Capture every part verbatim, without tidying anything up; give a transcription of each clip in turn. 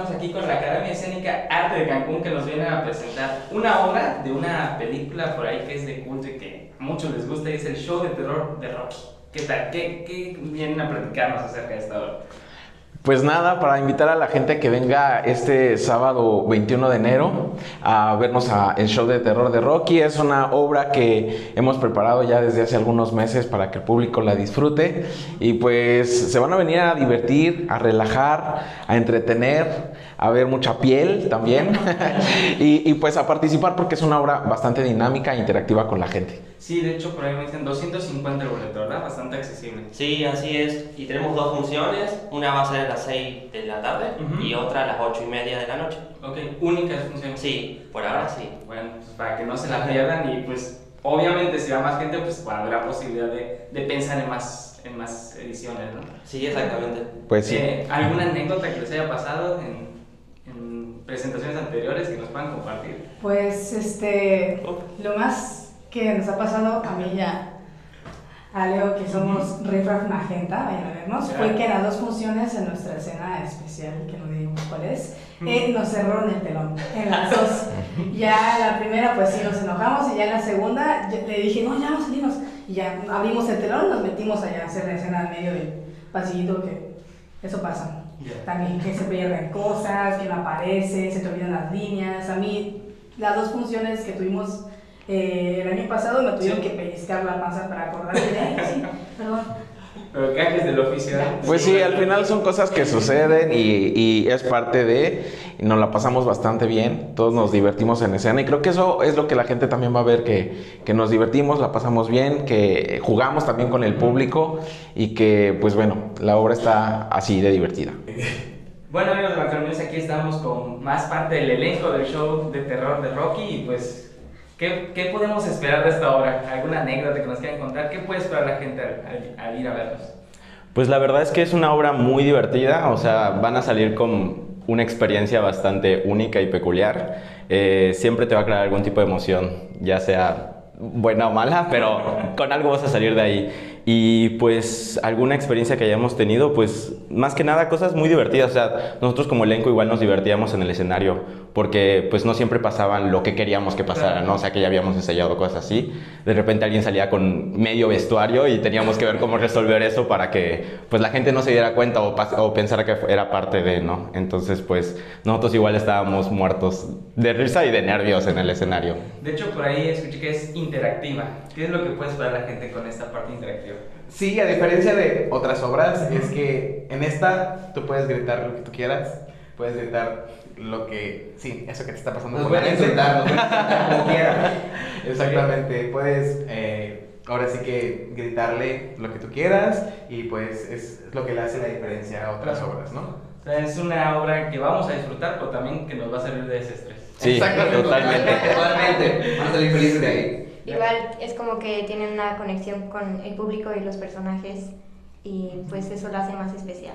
estamos aquí con la Academia Escénica Arte de Cancún, que nos viene a presentar una obra de una película por ahí que es de culto y que a muchos les gusta, y es el show de terror de Rocky. ¿Qué tal? ¿Qué, qué vienen a platicarnos acerca de esta obra? Pues nada, para invitar a la gente que venga este sábado veintiuno de enero a vernos a el show de terror de Rocky. Es una obra que hemos preparado ya desde hace algunos meses para que el público la disfrute, y pues se van a venir a divertir, a relajar, a entretener, a ver mucha piel también y, y pues a participar, porque es una obra bastante dinámica e interactiva con la gente. Sí, de hecho por ahí me dicen doscientos cincuenta el boleto, ¿verdad? Bastante accesible. Sí, así es. Y tenemos dos funciones. Una va a ser a las seis de la tarde uh-huh. y otra a las ocho y media de la noche. Ok, únicas funciones. Sí, por ahora sí. Bueno, pues para que no se la pierdan, y pues obviamente si va más gente, pues va a haber la posibilidad de, de pensar en más, en más ediciones, ¿no? Sí, exactamente. Pues sí. Eh, ¿Alguna anécdota que les haya pasado en, en presentaciones anteriores que nos puedan compartir? Pues este, lo más que nos ha pasado a mí ya, a Leo, que somos Riffraff Magenta, vayan a vernos, yeah. fue que en las dos funciones en nuestra escena especial, que no digamos cuál es, eh, nos cerraron el telón, en las dos. Ya la primera pues sí nos enojamos, y ya en la segunda yo le dije, no, ya vamos a salirnos, y ya abrimos el telón, nos metimos allá a hacer la escena en medio del pasillito, que eso pasa. Yeah. También que se pierden cosas, que no aparece, se te olvidan las líneas. A mí las dos funciones que tuvimos Eh, el año pasado me tuvieron sí. que pellizcar la panza para acordarme de sí, perdón. Pero cajes del oficio. Pues sí, al final son cosas que suceden y, y es parte de, y nos la pasamos bastante bien, todos nos divertimos en escena, y creo que eso es lo que la gente también va a ver, que, que nos divertimos, la pasamos bien, que jugamos también con el público, y que pues bueno, la obra está así de divertida. Bueno, amigos de Macronews, aquí estamos con más parte del elenco del show de terror de Rocky, y pues ¿Qué, ¿qué podemos esperar de esta obra? ¿Alguna anécdota que nos quieran contar? ¿Qué puede esperar la gente al, al, al ir a vernos? Pues la verdad es que es una obra muy divertida, o sea, van a salir con una experiencia bastante única y peculiar. Eh, siempre te va a crear algún tipo de emoción, ya sea buena o mala, pero con algo vas a salir de ahí. Y pues alguna experiencia que hayamos tenido, pues más que nada cosas muy divertidas. O sea, nosotros como elenco igual nos divertíamos en el escenario, porque pues no siempre pasaban lo que queríamos que pasara, ¿no? O sea, que ya habíamos ensayado cosas así. De repente alguien salía con medio vestuario y teníamos que ver cómo resolver eso para que pues la gente no se diera cuenta o, o pensara que era parte de, ¿no? Entonces pues nosotros igual estábamos muertos de risa y de nervios en el escenario. De hecho, por ahí escuché que es interactiva. ¿Qué es lo que puede esperar la gente con esta parte interactiva? Sí, a diferencia de otras obras, es que en esta tú puedes gritar lo que tú quieras, puedes gritar lo que, sí, eso que te está pasando. Nos pueden insultar, nos pueden insultar como quieras. Exactamente, puedes eh, ahora sí que gritarle lo que tú quieras, y pues es lo que le hace la diferencia a otras obras, ¿no? O sea, es una obra que vamos a disfrutar, pero también que nos va a servir de desestrés. Sí, exactamente, totalmente. totalmente. Vamos a salir felices de ahí. Igual es como que tienen una conexión con el público y los personajes, y pues eso lo hace más especial.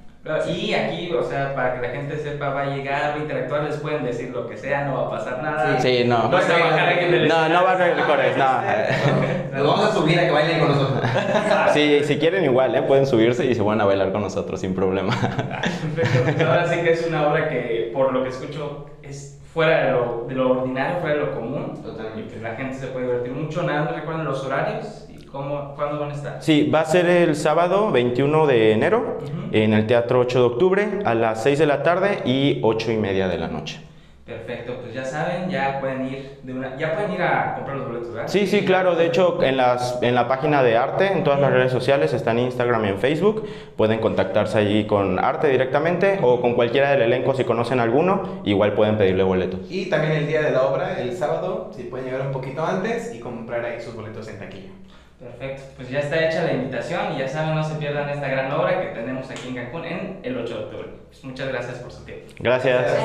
Y aquí, o sea, para que la gente sepa, va a llegar, va a interactuar, les pueden decir lo que sea, no va a pasar nada. Sí, sí no. No se va a bajar aquí en el No, no va a haber recortes, no. Nos vamos a subir a que bailen con nosotros. Sí, si quieren igual, ¿eh? Pueden subirse y se van a bailar con nosotros sin problema. Perfecto, pues ahora sí que es una obra que, por lo que escucho, es fuera de lo, de lo ordinario, fuera de lo común. Totalmente. Y que la gente se puede divertir mucho. Nada más recuerden los horarios y cómo, cuándo van a estar. Sí, va a ser el sábado veintiuno de enero uh-huh. en el Teatro ocho de octubre a las seis de la tarde y ocho y media de la noche. Perfecto, pues ya saben, ya pueden ir de una, ya pueden ir a comprar los boletos, ¿verdad? Sí, sí, claro. De hecho, en las en la página de Arte, en todas las redes sociales, está en Instagram y en Facebook. Pueden contactarse allí con Arte directamente o con cualquiera del elenco si conocen alguno. Igual pueden pedirle boletos. Y también el día de la obra, el sábado, si pueden llegar un poquito antes y comprar ahí sus boletos en taquilla. Perfecto, pues ya está hecha la invitación, y ya saben, no se pierdan esta gran obra que tenemos aquí en Cancún en el ocho de octubre. Pues muchas gracias por su tiempo. Gracias. Gracias.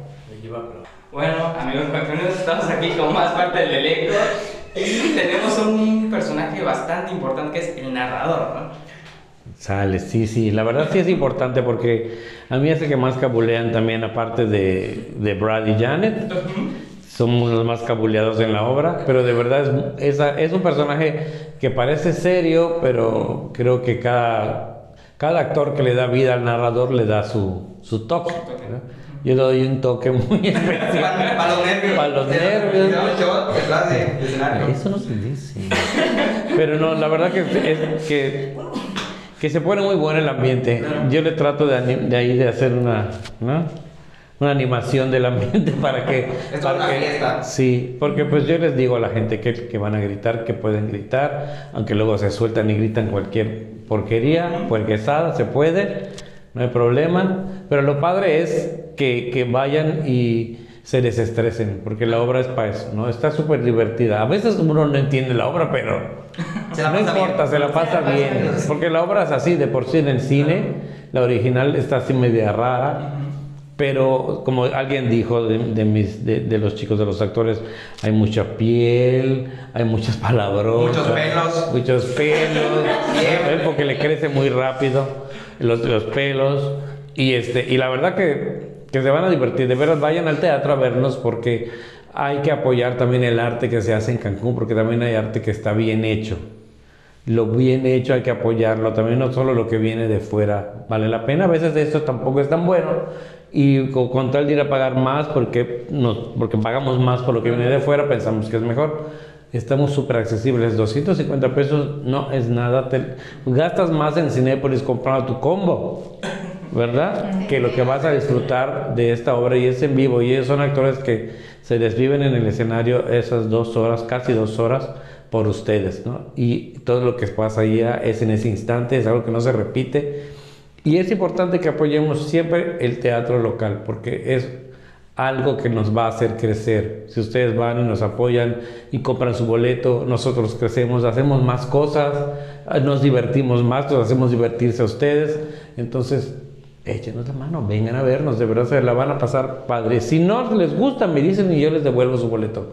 Bueno, amigos Cancúneros, estamos aquí con más parte del elenco y tenemos un personaje bastante importante que es el narrador, ¿no? Sale, sí, sí, la verdad sí es importante, porque a mí es el que más cabulean también, aparte de, de Brad y Janet. Somos los más cabuleados en la obra, pero de verdad es, es, es un personaje que parece serio, pero creo que cada cada actor que le da vida al narrador le da su, su toque. ¿no? Yo le doy un toque muy especial. Para, para los nervios. Para los nervios. No, shot detrás de, de escenario. Eso no se dice. Pero no, la verdad que, es, que, que se pone muy bueno el ambiente. Yo le trato de, anim- de ahí de hacer una, ¿no? una animación del ambiente para que... Es para una que- fiesta. Sí, porque pues yo les digo a la gente que, que van a gritar, que pueden gritar, aunque luego se sueltan y gritan cualquier porquería, puerquesada, se puede, no hay problema. Pero lo padre es que, que vayan y se desestresen, porque la obra es para eso, ¿no? Está súper divertida. A veces uno no entiende la obra, pero Se la no pasa importa, bien. se la pasa bien. Porque la obra es así, de por sí en el cine, la original está así media rara. Pero como alguien dijo de, de mis, de, de los chicos, de los actores, hay mucha piel, hay muchas palabrotas. Muchos pelos. Muchos pelos. ¿sabes? Porque le crece muy rápido los, los pelos. Y, este, y la verdad que, que se van a divertir. De veras, vayan al teatro a vernos porque hay que apoyar también el arte que se hace en Cancún, porque también hay arte que está bien hecho. Lo bien hecho hay que apoyarlo, también no solo lo que viene de fuera vale la pena, a veces esto tampoco es tan bueno y con, con tal de ir a pagar más porque, nos, porque pagamos más por lo que viene de fuera, pensamos que es mejor. Estamos súper accesibles, doscientos cincuenta pesos no es nada, te, gastas más en Cinépolis comprando tu combo, ¿verdad? Que lo que vas a disfrutar de esta obra y es en vivo y ellos son actores que se desviven en el escenario esas dos horas, casi dos horas, por ustedes, ¿no? Y todo lo que pasa ahí es en ese instante, es algo que no se repite. Y es importante que apoyemos siempre el teatro local, porque es algo que nos va a hacer crecer. Si ustedes van y nos apoyan y compran su boleto, nosotros crecemos, hacemos más cosas, nos divertimos más, nos hacemos divertirse a ustedes. Entonces, échenos la mano, vengan a vernos, de verdad se la van a pasar padre. Si no les gusta, me dicen y yo les devuelvo su boleto.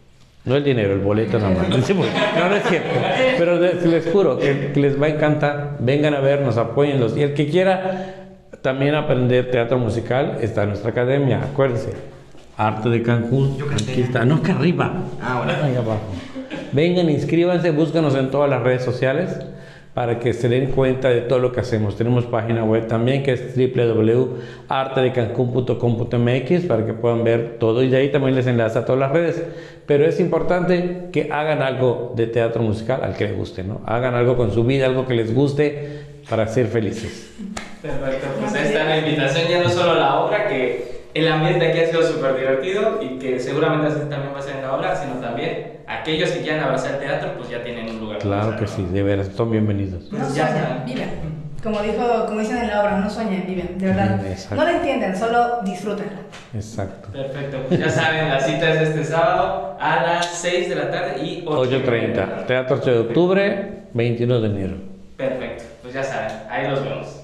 No el dinero, el boleto nada más. No, no es cierto. Pero les, les juro que, que les va a encantar. Vengan a vernos, apóyenlos. Y el que quiera también aprender teatro musical, está en nuestra academia. Acuérdense. Arte de Cancún. Aquí está. No, que arriba. Ah, bueno. Ahí abajo. Vengan, inscríbanse, búscanos en todas las redes sociales para que se den cuenta de todo lo que hacemos. Tenemos página web también que es doble u doble u doble u punto arte de cancún punto com punto m x para que puedan ver todo y de ahí también les enlaza a todas las redes. Pero es importante que hagan algo de teatro musical al que les guste, ¿no? Hagan algo con su vida, algo que les guste para ser felices. Perfecto, pues ahí está la invitación, ya no solo la obra, que el ambiente aquí ha sido súper divertido y que seguramente así también va a ser en la obra, sino también aquellos que quieran abrazar el teatro, pues ya tienen un lugar. Claro que sí, de veras, son bienvenidos. No Pues ya sueñen, está. viven. Como dijo, como dicen en la obra, no sueñen, viven, de verdad. Viven, exacto. No lo entienden, solo disfrútenla. Exacto. Perfecto, pues ya saben, la cita es este sábado a las seis de la tarde y ocho treinta. Teatro ocho de octubre, veintiuno de enero. Perfecto, pues ya saben, ahí los vemos.